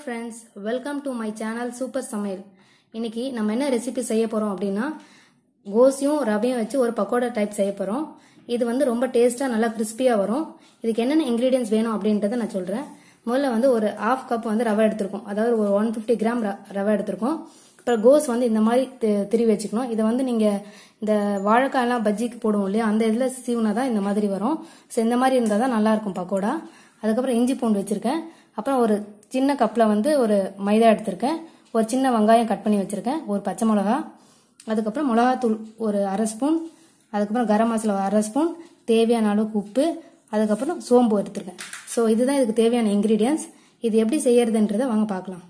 friends, welcome to my channel Super Samail. இன்னைக்கு நம்ம என்ன ரெசிபி செய்ய போறோம் அப்படினா கோஸியும் ரவையும் வச்சு ஒரு பக்கோடா டைப் செய்ய போறோம். இது வந்து ரொம்ப டேஸ்டா நல்லா கிறிஸ்பியா வரும். இதுக்கு என்னென்ன ingredients வேணும் அப்படின்றத நான் சொல்றேன். முதல்ல வந்து ஒரு 1/2 கப் வந்து ரவை எடுத்துறோம். அதாவது ஒரு 150 கிராம் ரவை எடுத்துறோம். அப்புறம் கோஸ் வந்து இந்த மாதிரி திரி வச்சுக்கணும். இத வந்து நீங்க இந்த வாழைக்காய் எல்லாம் பஜ்ஜிக்கு போடுவோம் இல்லையா அந்த இதுல சீவுனா தான் இந்த மாதிரி வரும். சோ இந்த மாதிரி இருந்தா தான் நல்லா இருக்கும் பக்கோடா. அதுக்கப்புறம் இஞ்சி பூண்டு வச்சிருக்கேன். அப்புறம் ஒரு சின்ன கப்ல வந்து ஒரு மைதா எடுத்திருக்கேன். ஒரு சின்ன வெங்காயம் கட் பண்ணி வச்சிருக்கேன். ஒரு பச்சை மிளகாய், அதுக்கப்புறம் மிளகாத்தூள் ஒரு 1/2 ஸ்பூன், அதுக்கப்புறம் கரம் மசாலா 1/2 ஸ்பூன், தேவையான அளவுக்கு உப்பு, அதுக்கப்புறம் சோம்பு எடுத்திருக்கேன். சோ இதுதான் இதுக்கு தேவையான இன்கிரீடியன்ட்ஸ். இது எப்படி செய்யறதுன்றதை வாங்க பார்க்கலாம்.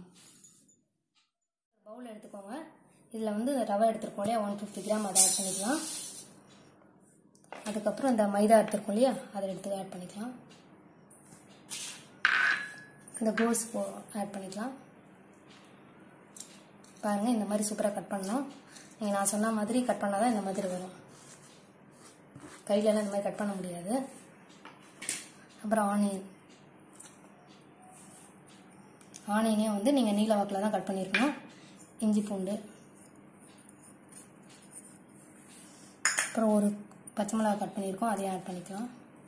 பவுல் எடுத்துக்கோங்க. இதுல வந்து ரவை எடுத்துருக்கோம் இல்லையா 150 கிராம் அதை ஆட் பண்ணிக்கலாம். அதுக்கப்புறம் இந்த மைதா எடுத்துருக்கோம் இல்லையா அதை எடுத்து ஆட் பண்ணிக்கலாம். இந்த கோஸ் ஆட் பண்ணிக்கலாம். பாருங்க இந்த மாதிரி சூப்பரா கட் பண்ணணும். நீங்க நான் சொன்ன மாதிரி கட் பண்ணாதான் இந்த மாதிரி வரும். கையில எல்லாம் இந்த மாதிரி கட் பண்ண முடியாது. அப்புறம் ஆனியனே வந்து நீங்க நீல வாக்குல தான் கட் பண்ணிருக்கணும். இஞ்சி பூண்டு, அப்புறம் ஒரு பச்சை மிளகாய் கட் பண்ணிருக்கோம், அதையும் ஆட் பண்ணிக்கலாம்.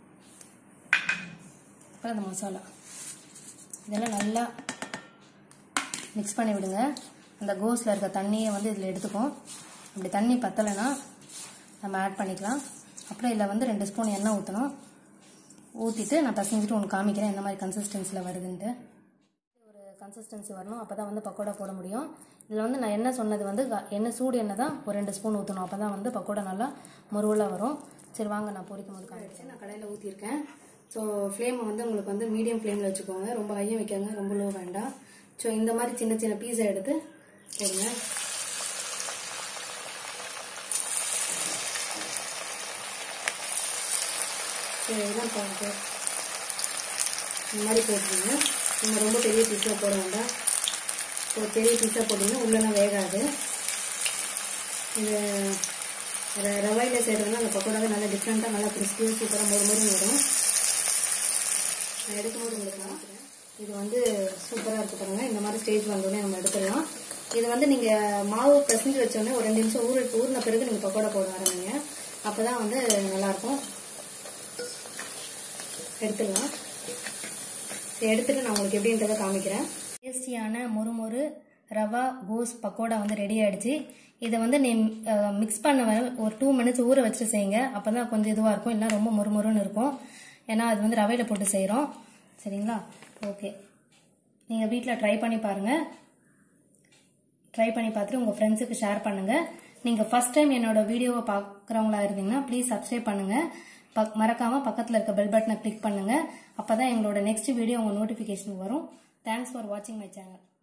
அப்புறம் அந்த மசாலா இதெல்லாம் நல்லா மிக்ஸ் பண்ணி விடுங்க. அந்த கோஸ்ல இருக்க தண்ணியை வந்து இதில் எடுத்துக்கும். அப்படி தண்ணி பத்தலைன்னா நம்ம ஆட் பண்ணிக்கலாம். அப்புறம் இதில் வந்து 2 ஸ்பூன் எண்ணெய் ஊற்றணும். ஊற்றிட்டு நான் பசஞ்சிட்டு ஒன்று காமிக்கிறேன் என்ன மாதிரி கன்சிஸ்டன்சியில் வருதுன்ட்டு. ஒரு கன்சிஸ்டன்சி வரணும், அப்போ தான் வந்து பக்கோடா போட முடியும். இதில் வந்து நான் என்ன சொன்னது வந்து எண்ணெய் சூடு எண்ணெய் தான் ஒரு 2 ஸ்பூன் ஊற்றணும். அப்போ தான் வந்து பக்கோடா நல்லா முருவலாக வரும். சரி வாங்க நான் பொரிக்கும் போது காமிக்கிறேன். நான் கடையில் ஊற்றிருக்கேன். ஸோ ஃப்ளேமை வந்து உங்களுக்கு வந்து மீடியம் ஃப்ளேமில் வச்சுக்கோங்க. ரொம்ப ஹையும் வைக்காங்க, ரொம்ப லோ வேண்டாம். ஸோ இந்த மாதிரி சின்ன சின்ன பீஸை எடுத்து போடுங்க. இதெல்லாம் பார்த்து இந்த மாதிரி போட்டுருங்க. நம்ம ரொம்ப பெரிய பீஸாக போட வேண்டாம். ஸோ பெரிய பீஸாக போட்டிங்கன்னா உள்ளெல்லாம் வேகாது. இது ரவையில் செய்கிறதுனா அந்த பக்கோடாவே நல்லா டிஃப்ரெண்ட்டாக நல்லா கிறிஸ்பியாக சூப்பராக மொறு வரும். நான் எடுக்கும்போது உங்களுக்கு காமிக்கிறேன். இது வந்து சூப்பராக இருக்கு பாருங்க. இந்த மாதிரி ஸ்டேஜ் வந்தோடனே நம்ம எடுத்துடலாம். இது வந்து நீங்க மாவு பிசைஞ்சு வச்சோடனே ஒரு 2 நிமிஷம் ஊறின பிறகு நீங்க பக்கோடா போட ஆரம்பிங்க. அப்பதான் வந்து நல்லா இருக்கும். எடுத்துக்கலாம். எடுத்துட்டு நான் உங்களுக்கு எப்படின்றத காமிக்கிறேன். டேஸ்டியான மொறு ரவா கோஸ் பக்கோடா வந்து ரெடி ஆயிடுச்சு. இதை வந்து நீ மிக்ஸ் பண்ண ஒரு 2 மினிட்ஸ் ஊற வச்சு செய்யுங்க. அப்பதான் கொஞ்சம் இதுவா இருக்கும். இல்லை ரொம்ப மொறுன்னு இருக்கும். ஏன்னா அது வந்து ரவையில போட்டு செய்யறோம். சரிங்களா? ஓகே, நீங்க வீட்டில் ட்ரை பண்ணி பாருங்க. ட்ரை பண்ணி பார்த்துட்டு உங்க ஃப்ரெண்ட்ஸுக்கு ஷேர் பண்ணுங்க. நீங்க ஃபர்ஸ்ட் டைம் என்னோட வீடியோவை பார்க்குறவங்களா இருந்தீங்கன்னா ப்ளீஸ் சப்ஸ்கிரைப் பண்ணுங்க. மறக்காம பக்கத்தில் இருக்க பெல் பட்டனை கிளிக் பண்ணுங்க. அப்பதான் எங்களோட நெக்ஸ்ட் வீடியோ உங்க நோட்டிபிகேஷன் வரும். தேங்க்ஸ் ஃபார் வாட்சிங் மை சேனல்.